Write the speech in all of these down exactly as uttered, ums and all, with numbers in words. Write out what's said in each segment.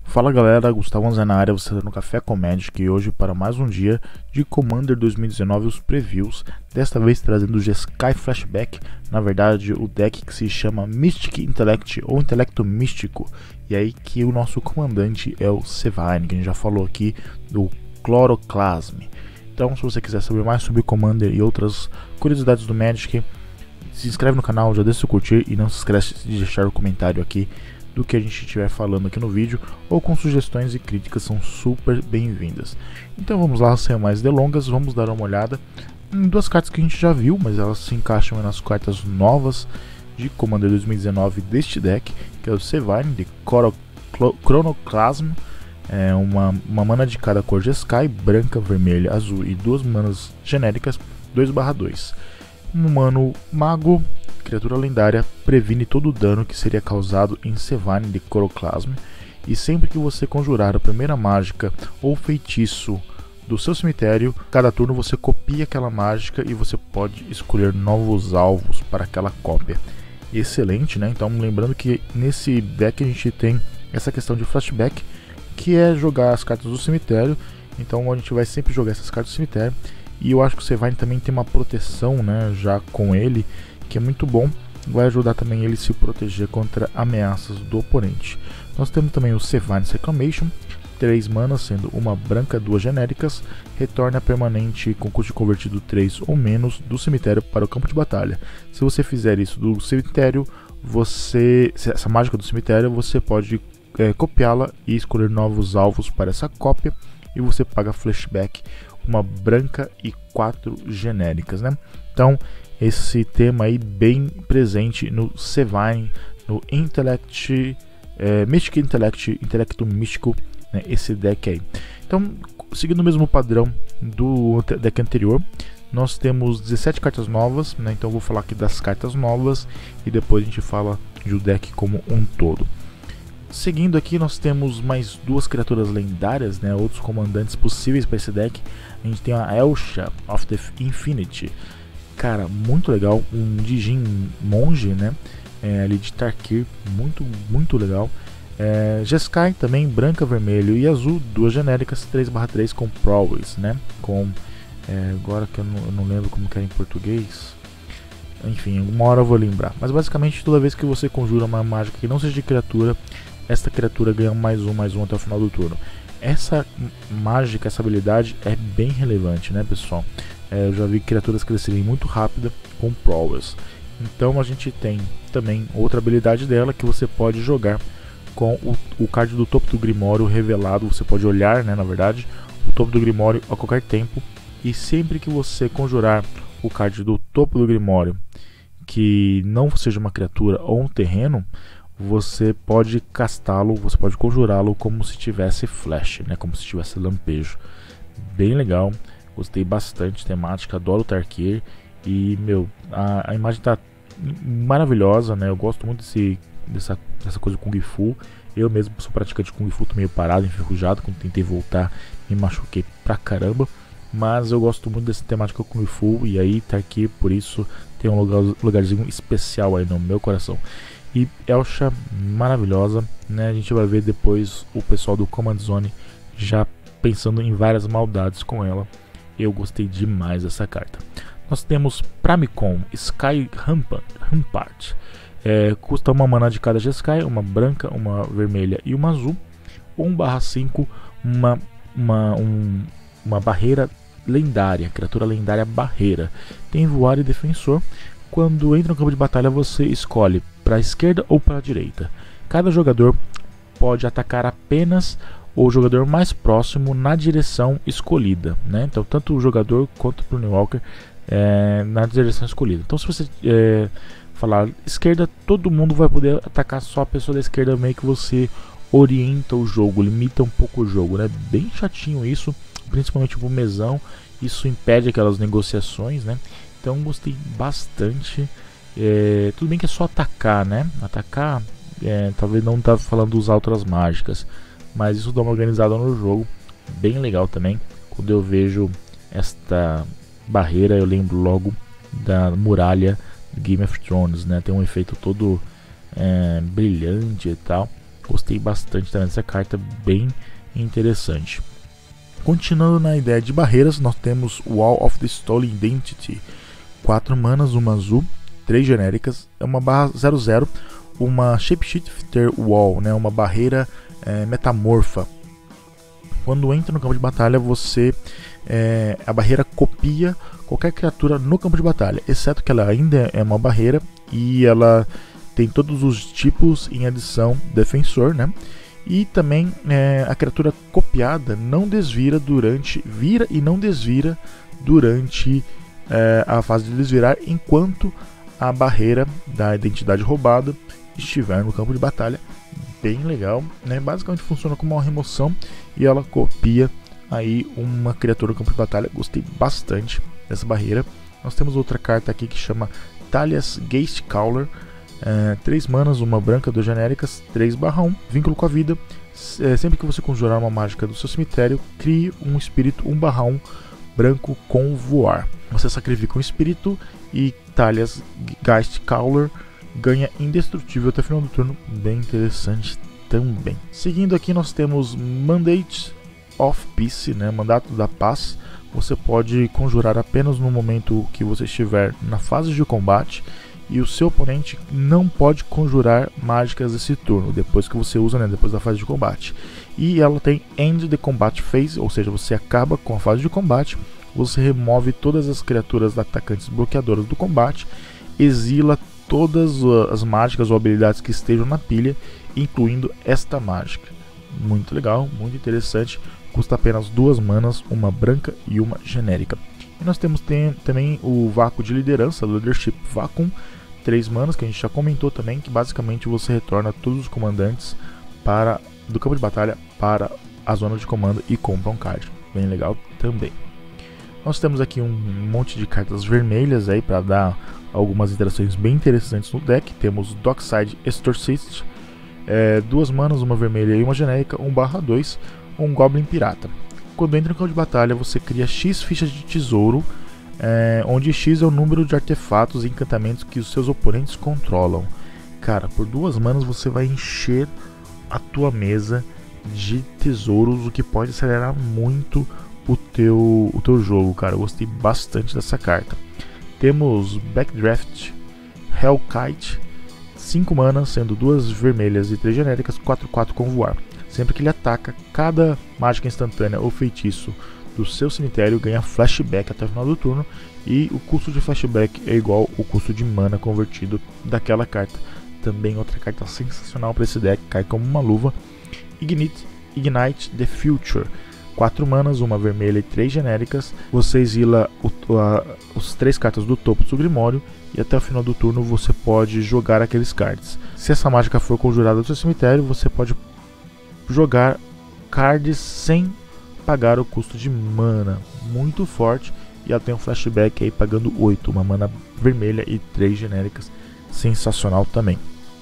Fala galera, Gustavo Anza na área, você está no Café com Magic e hoje para mais um dia de Commander dois mil e dezenove, os previews, desta vez trazendo o Jeskai Flashback, na verdade o deck que se chama Mystic Intellect ou Intelecto Místico, e aí que o nosso comandante é o Sevain, que a gente já falou aqui do Chloroclasm. Então se você quiser saber mais sobre Commander e outras curiosidades do Magic, se inscreve no canal, já deixa o curtir e não se esquece de deixar o comentário aqui do que a gente estiver falando aqui no vídeo, ou com sugestões e críticas são super bem-vindas. Então vamos lá, sem mais delongas, vamos dar uma olhada em duas cartas que a gente já viu, mas elas se encaixam nas cartas novas de Commander dois mil e dezenove deste deck, que é o Sevain de Chronoclasm, é uma, uma mana de cada cor Jeskai, branca, vermelha, azul e duas manas genéricas dois barra dois. Um humano mago, criatura lendária, previne todo o dano que seria causado em Sevain de Chronoclasm, e sempre que você conjurar a primeira mágica ou feitiço do seu cemitério, cada turno você copia aquela mágica e você pode escolher novos alvos para aquela cópia. Excelente, né? Então lembrando que nesse deck a gente tem essa questão de flashback, que é jogar as cartas do cemitério, então a gente vai sempre jogar essas cartas do cemitério, e eu acho que o Sevain também tem uma proteção, né, já com ele, que é muito bom, vai ajudar também ele a se proteger contra ameaças do oponente. Nós temos também o Sevain's Reclamation, três manas, sendo uma branca, duas genéricas, retorna permanente com custo convertido três ou menos do cemitério para o campo de batalha. Se você fizer isso do cemitério, você, essa mágica do cemitério, você pode é, copiá-la e escolher novos alvos para essa cópia, e você paga flashback, uma branca e quatro genéricas, né? Então esse tema aí bem presente no Sevain, no Intellect, é, Mystic Intellect, Intelecto Místico, né, esse deck aí. Então, seguindo o mesmo padrão do deck anterior, nós temos dezessete cartas novas, né, então eu vou falar aqui das cartas novas e depois a gente fala do deck como um todo. Seguindo aqui, nós temos mais duas criaturas lendárias, né, outros comandantes possíveis para esse deck. A gente tem a Elsha of the Infinity. Cara, muito legal, um Djinn monge, né, é, ali de Tarkir, muito, muito legal. É, Jeskai também, branca, vermelho e azul, duas genéricas, três barra três com Prowess, né, com, é, agora que eu não, eu não lembro como que é em português, enfim, uma hora eu vou lembrar. Mas basicamente toda vez que você conjura uma mágica que não seja de criatura, esta criatura ganha mais um, mais um até o final do turno. Essa mágica, essa habilidade é bem relevante, né, pessoal? É, eu já vi criaturas crescerem muito rápido com Prowess. Então a gente tem também outra habilidade dela que você pode jogar com o, o card do topo do Grimório revelado. Você pode olhar, né, na verdade, o topo do Grimório a qualquer tempo, e sempre que você conjurar o card do topo do Grimório que não seja uma criatura ou um terreno, você pode castá-lo, você pode conjurá-lo como se tivesse flash, né, como se tivesse lampejo. Bem legal, gostei bastante, temática, adoro Tarkir, e meu, a, a imagem tá maravilhosa, né, eu gosto muito desse, dessa, dessa coisa de Kung Fu. Eu mesmo sou praticante de Kung Fu, tô meio parado, enferrujado, quando tentei voltar me machuquei pra caramba, mas eu gosto muito dessa temática Kung Fu, e aí Tarkir por isso tem um lugar, lugarzinho especial aí no meu coração. E Elsha, maravilhosa, né? A gente vai ver depois o pessoal do Command Zone já pensando em várias maldades com ela. Eu gostei demais dessa carta. Nós temos Pramicon Sky Rampart, é, custa uma mana de cada Jeskai, uma branca, uma vermelha e uma azul. um barra cinco, uma, uma, um, uma barreira lendária, criatura lendária barreira. Tem voar e defensor. Quando entra no campo de batalha, você escolhe para a esquerda ou para a direita. Cada jogador pode atacar apenas o jogador mais próximo na direção escolhida, né? Então tanto o jogador quanto o Planeswalker é, na direção escolhida. Então se você é, falar esquerda, todo mundo vai poder atacar só a pessoa da esquerda, meio que você orienta o jogo, limita um pouco o jogo, né? Bem chatinho isso, principalmente pro mesão. Isso impede aquelas negociações, né? Então gostei bastante. É, tudo bem que é só atacar, né? Atacar, é, talvez não tá falando de usar outras mágicas, mas isso dá uma organizada no jogo, bem legal também. Quando eu vejo esta barreira, eu lembro logo da muralha do Game of Thrones, né? Tem um efeito todo é, brilhante e tal. Gostei bastante também dessa carta, bem interessante. Continuando na ideia de barreiras, nós temos Wall of the Stolen Identity. quatro manas, uma azul, três genéricas, é uma barra zero zero, uma Shapeshifter Wall, né, uma barreira é, metamorfa. Quando entra no campo de batalha, você é, a barreira copia qualquer criatura no campo de batalha, exceto que ela ainda é uma barreira e ela tem todos os tipos em adição defensor, né? E também é, a criatura copiada não desvira durante vira e não desvira durante é, a fase de desvirar, enquanto a barreira da identidade roubada estiver no campo de batalha. Bem legal, né? Basicamente funciona como uma remoção e ela copia aí uma criatura no campo de batalha. Gostei bastante dessa barreira. Nós temos outra carta aqui que chama Talia's Ghastcaller. É, três manas, uma branca, duas genéricas, três barra um, vínculo com a vida. É, sempre que você conjurar uma mágica do seu cemitério, crie um espírito um barra um branco com voar. Você sacrifica um espírito e Talia's Ghastcaller ganha indestrutível até o final do turno. Bem interessante também. Seguindo aqui nós temos Mandate of Peace, né? Mandato da paz. Você pode conjurar apenas no momento que você estiver na fase de combate e o seu oponente não pode conjurar mágicas desse turno, depois que você usa, né, depois da fase de combate. E ela tem End the Combat Phase, ou seja, você acaba com a fase de combate, você remove todas as criaturas atacantes bloqueadoras do combate, exila todas as mágicas ou habilidades que estejam na pilha, incluindo esta mágica. Muito legal, muito interessante, custa apenas duas manas, uma branca e uma genérica. E nós temos tem, também o Vácuo de Liderança, Leadership Vacuum, três manas, que a gente já comentou também, que basicamente você retorna todos os comandantes para, do campo de batalha para a zona de comando e compra um card. Bem legal também. Nós temos aqui um monte de cartas vermelhas aí para dar algumas interações bem interessantes no deck. Temos Dockside Exorcist, é, duas manas, uma vermelha e uma genérica, um barra dois, um Goblin Pirata. Quando entra no campo de batalha, você cria X fichas de tesouro, é, onde X é o número de artefatos e encantamentos que os seus oponentes controlam. Cara, por duas manas você vai encher a tua mesa de tesouros, o que pode acelerar muito o teu, o teu jogo, cara. Eu gostei bastante dessa carta. Temos Backdraft Hellkite, cinco manas, sendo duas vermelhas e três genéricas, quatro quatro com voar. Sempre que ele ataca, cada mágica instantânea ou feitiço do seu cemitério ganha flashback até o final do turno, e o custo de flashback é igual ao custo de mana convertido daquela carta. Também outra carta sensacional para esse deck, cai como uma luva. Ignite, Ignite the Future, quatro manas, uma vermelha e três genéricas. Você exila o, a, os três cartas do topo do seu Grimório e até o final do turno você pode jogar aqueles cards. Se essa mágica for conjurada do seu cemitério, você pode jogar cards sem pagar o custo de mana. Muito forte, e ela tem um flashback aí pagando oito, uma mana vermelha e três genéricas. Sensacional também.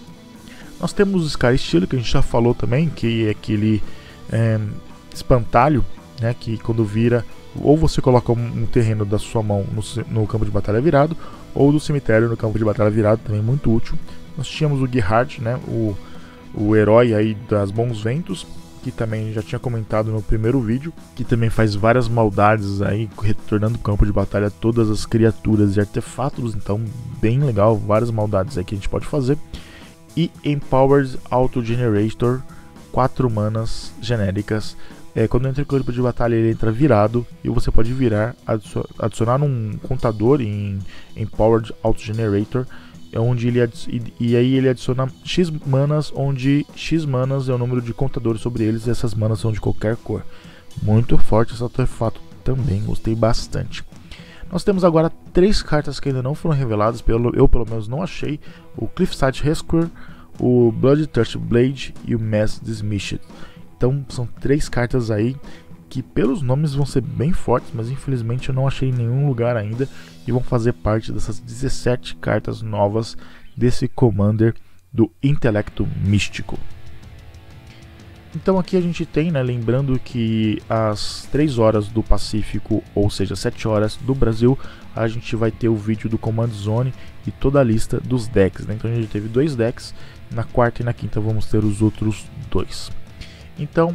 Nós temos o Sky Steel, que a gente já falou também, que é aquele é, espantalho, né, que quando vira, ou você coloca um, um terreno da sua mão no, no campo de batalha virado, ou do cemitério no campo de batalha virado, também muito útil. Nós tínhamos o Gerhard, né, o, o herói aí das Bons Ventos, que também já tinha comentado no primeiro vídeo, que também faz várias maldades aí, retornando o campo de batalha todas as criaturas e artefatos. Então bem legal, várias maldades aí que a gente pode fazer. E Empowered Auto Generator, quatro manas genéricas. É, quando entra em campo de batalha ele entra virado, e você pode virar, adicionar um contador em Empowered Auto Generator, onde ele e, e aí ele adiciona X manas, onde X manas é o número de contadores sobre eles, e essas manas são de qualquer cor. Muito forte esse artefato também, gostei bastante. Nós temos agora três cartas que ainda não foram reveladas, pelo, eu pelo menos não achei: o Cliffside Rescuer, o Bloodthirst Blade e o Mass Dismissed. Então são três cartas aí que pelos nomes vão ser bem fortes, mas infelizmente eu não achei em nenhum lugar ainda, e vão fazer parte dessas dezessete cartas novas desse Commander do Intelecto Místico. Então aqui a gente tem, né, lembrando que às três horas do Pacífico, ou seja, sete horas do Brasil, a gente vai ter o vídeo do Command Zone e toda a lista dos decks, né? Então a gente teve dois decks, na quarta e na quinta vamos ter os outros dois. Então,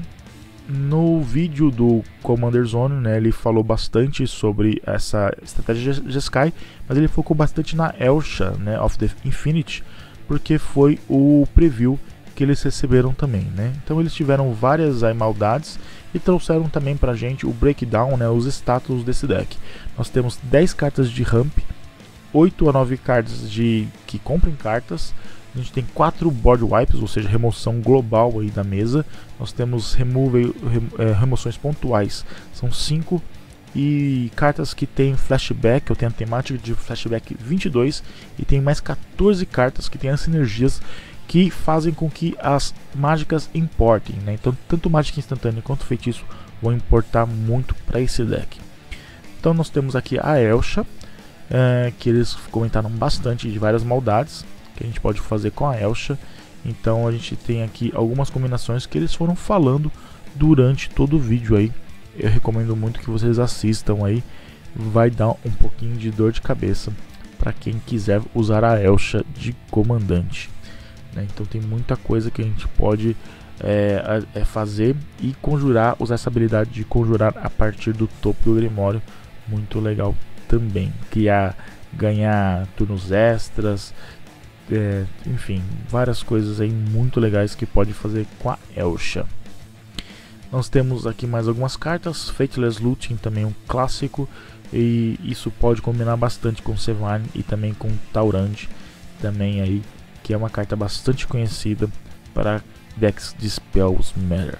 no vídeo do Commander Zone, né, ele falou bastante sobre essa estratégia de Jeskai, mas ele focou bastante na Elsha, né, of the Infinity, porque foi o preview que eles receberam também, né? Então eles tiveram várias aí maldades e trouxeram também pra gente o breakdown, né, os status desse deck. Nós temos dez cartas de ramp, oito a nove cartas de que comprem cartas. A gente tem quatro board wipes, ou seja, remoção global aí da mesa. Nós temos remove, rem, é, remoções pontuais, são cinco. E cartas que tem flashback, eu tenho a temática de flashback vinte e dois. E tem mais quatorze cartas que tem as sinergias que fazem com que as mágicas importem, né? Então tanto mágica instantânea quanto feitiço vão importar muito para esse deck. Então nós temos aqui a Elsha, é, que eles comentaram bastante de várias maldades que a gente pode fazer com a Elsha. Então a gente tem aqui algumas combinações que eles foram falando durante todo o vídeo aí. Eu recomendo muito que vocês assistam aí, vai dar um pouquinho de dor de cabeça para quem quiser usar a Elsha de comandante, né? Então tem muita coisa que a gente pode é, é fazer e conjurar, usar essa habilidade de conjurar a partir do topo do Grimório, muito legal também. Criar, ganhar turnos extras, é, enfim, várias coisas aí muito legais que pode fazer com a Elsha. Nós temos aqui mais algumas cartas, Fateless Looting, também um clássico, e isso pode combinar bastante com Sevann e também com Taurand, também aí, que é uma carta bastante conhecida para decks de Spells Matter.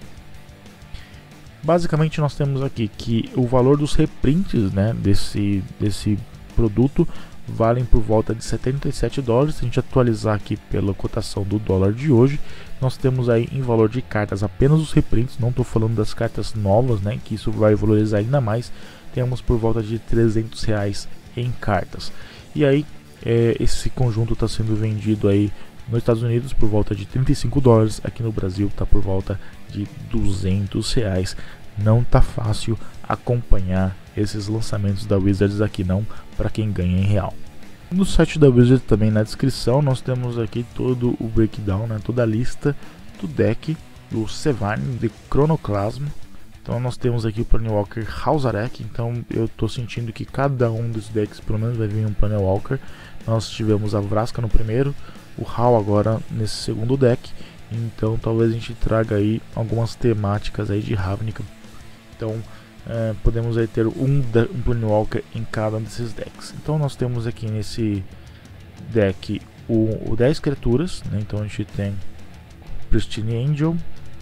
Basicamente nós temos aqui que o valor dos reprints, né, desse, desse produto valem por volta de setenta e sete dólares. Se a gente atualizar aqui pela cotação do dólar de hoje, nós temos aí em valor de cartas apenas os reprints, não estou falando das cartas novas, né, que isso vai valorizar ainda mais. Temos por volta de trezentos reais em cartas. E aí é, esse conjunto está sendo vendido aí nos Estados Unidos por volta de trinta e cinco dólares, aqui no Brasil está por volta de duzentos reais. Não tá fácil acompanhar esses lançamentos da Wizards aqui não, para quem ganha em real. No site da Wizards também na descrição nós temos aqui todo o breakdown, né, toda a lista do deck do Sevann de Chronoclasm. Então nós temos aqui o Planewalker Hausarek, então eu tô sentindo que cada um dos decks pelo menos vai vir um Planewalker. Nós tivemos a Vraska no primeiro, o Hal agora nesse segundo deck, então talvez a gente traga aí algumas temáticas aí de Ravnica. Então é, podemos aí ter um, um Planewalker em cada um desses decks. Então nós temos aqui nesse deck o, o dez criaturas, né? Então a gente tem Pristine Angel,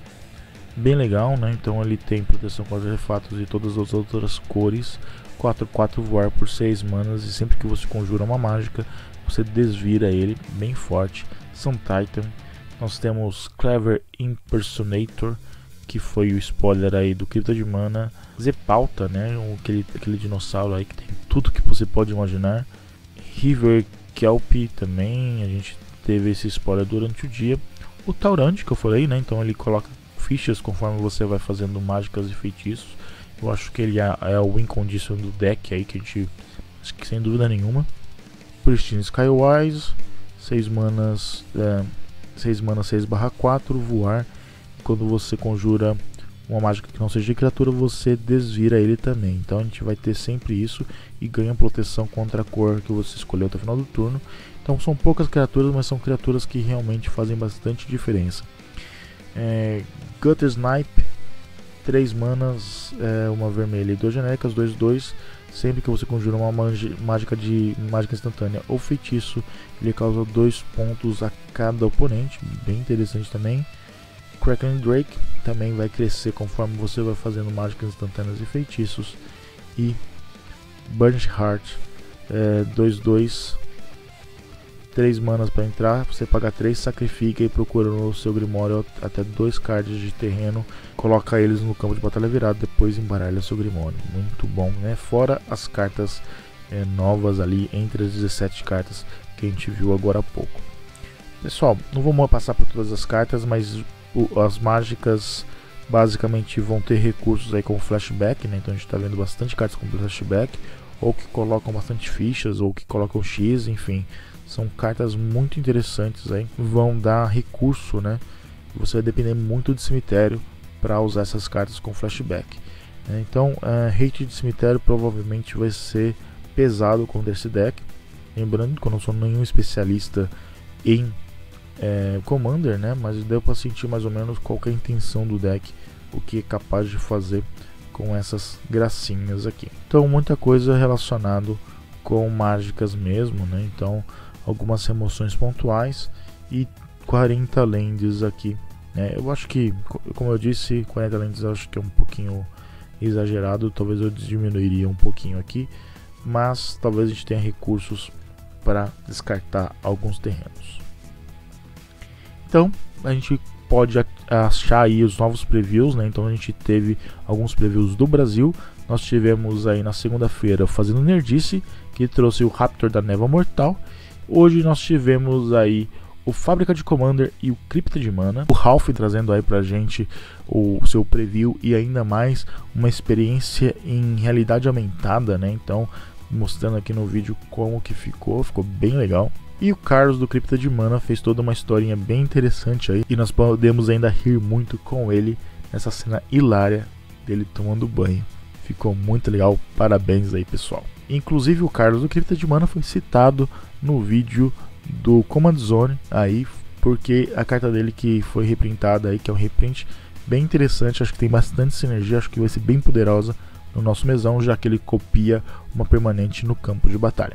bem legal, né? Então ele tem proteção contra artefatos e todas as outras cores, quatro quatro voar por seis manas, e sempre que você conjura uma mágica você desvira ele, bem forte. Sun Titan, nós temos Clever Impersonator, que foi o spoiler aí do Cripta de Mana. Zepauta, né, aquele, aquele dinossauro aí que tem tudo que você pode imaginar. River Kelp também, a gente teve esse spoiler durante o dia. O Taurand que eu falei, né, então ele coloca fichas conforme você vai fazendo mágicas e feitiços. Eu acho que ele é, é o win condition do deck aí, que a gente, acho que sem dúvida nenhuma. Pristine Skywise, seis manas, é, seis manas seis barra quatro, voar. Quando você conjura uma mágica que não seja de criatura, você desvira ele também. Então a gente vai ter sempre isso e ganha proteção contra a cor que você escolheu até o final do turno. Então são poucas criaturas, mas são criaturas que realmente fazem bastante diferença. É, Gutter Snipe, três manas, é, uma vermelha e duas genéricas, dois dois. Sempre que você conjura uma mágica de mágica instantânea ou feitiço, ele causa dois pontos a cada oponente, bem interessante também. Kraken Drake também vai crescer conforme você vai fazendo mágicas instantâneas e feitiços. E Burnt Heart, é, dois dois, três manas para entrar, você paga três, sacrifica e procura no seu Grimório até dois cards de terreno, coloca eles no campo de batalha virado, depois embaralha seu Grimório. Muito bom, né? Fora as cartas é, novas ali, entre as dezessete cartas que a gente viu agora há pouco. Pessoal, não vou passar por todas as cartas, mas o, as mágicas basicamente vão ter recursos aí como flashback, né? Então a gente está vendo bastante cartas com flashback, ou que colocam bastante fichas, ou que colocam X, enfim. São cartas muito interessantes aí, vão dar recurso, né? Você vai depender muito de cemitério para usar essas cartas com flashback. Então, uh, hate de cemitério provavelmente vai ser pesado contra esse deck. Lembrando que eu não sou nenhum especialista em é, Commander, né? Mas deu para sentir mais ou menos qual que é a intenção do deck, o que é capaz de fazer com essas gracinhas aqui. Então, muita coisa relacionado com mágicas mesmo, né? Então, algumas remoções pontuais e quarenta lands aqui. Né? Eu acho que, como eu disse, quarenta lands eu acho que é um pouquinho exagerado, talvez eu diminuiria um pouquinho aqui, mas talvez a gente tenha recursos para descartar alguns terrenos. Então a gente pode achar aí os novos previews, né? Então a gente teve alguns previews do Brasil. Nós tivemos aí na segunda-feira fazendo Nerdice, que trouxe o Raptor da Névoa Mortal. Hoje nós tivemos aí o Fábrica de Commander e o Cripta de Mana. O Ralph trazendo aí pra gente o seu preview e ainda mais uma experiência em realidade aumentada, né? Então, mostrando aqui no vídeo como que ficou, ficou bem legal. E o Carlos do Cripta de Mana fez toda uma historinha bem interessante aí, e nós podemos ainda rir muito com ele nessa cena hilária dele tomando banho. Ficou muito legal, parabéns aí, pessoal. Inclusive o Carlos do Cripta de Mana foi citado no vídeo do Command Zone aí, porque a carta dele que foi reprintada aí, que é um reprint bem interessante, acho que tem bastante sinergia, acho que vai ser bem poderosa no nosso mesão, já que ele copia uma permanente no campo de batalha.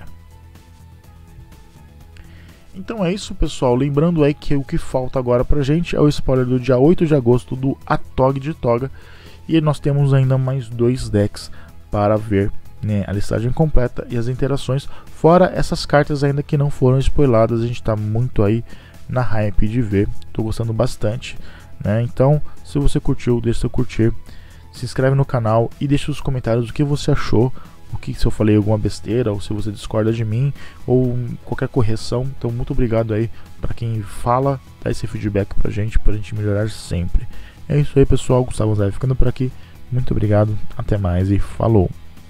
Então é isso, pessoal, lembrando aí que o que falta agora pra gente é o spoiler do dia oito de agosto do Atog de Toga, e nós temos ainda mais dois decks para ver, né, a listagem completa e as interações, fora essas cartas ainda que não foram spoiladas. A gente está muito aí na hype de ver, estou gostando bastante, né? Então, se você curtiu, deixa seu curtir, se inscreve no canal e deixa os comentários o que você achou, o que, se eu falei alguma besteira, ou se você discorda de mim, ou qualquer correção. Então, muito obrigado aí para quem fala, dá esse feedback pra gente, pra gente melhorar sempre. É isso aí, pessoal, Gustavo Zé ficando por aqui, muito obrigado, até mais e falou!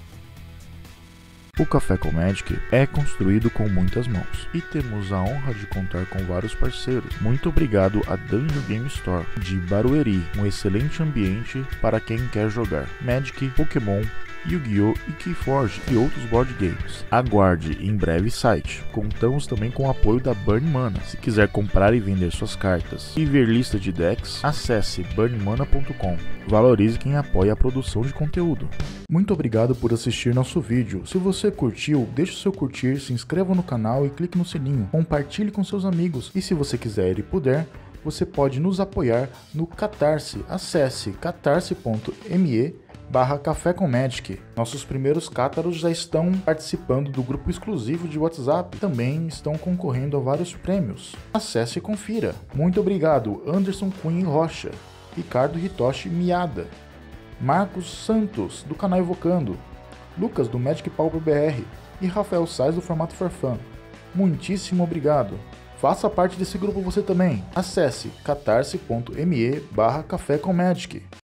O Café com Magic é construído com muitas mãos e temos a honra de contar com vários parceiros. Muito obrigado a Dungeon Game Store de Barueri, um excelente ambiente para quem quer jogar Magic, Pokémon, Yu-Gi-Oh! E Keyforge e outros board games. Aguarde em breve site. Contamos também com o apoio da Burn Mana. Se quiser comprar e vender suas cartas e ver lista de decks, acesse burn mana ponto com. Valorize quem apoia a produção de conteúdo. Muito obrigado por assistir nosso vídeo. Se você curtiu, deixe o seu curtir, se inscreva no canal e clique no sininho. Compartilhe com seus amigos. E se você quiser e puder, você pode nos apoiar no Catarse. Acesse catarse ponto me barra Café com Magic. Nossos primeiros cátaros já estão participando do grupo exclusivo de WhatsApp. Também estão concorrendo a vários prêmios. Acesse e confira. Muito obrigado, Anderson Cunha Rocha, Ricardo Hitoshi Miada, Marcos Santos, do canal Evocando, Lucas, do Magic Pauper B R e Rafael Sais, do Formato for Fun. Muitíssimo obrigado. Faça parte desse grupo você também. Acesse catarse ponto me barra Café com Magic.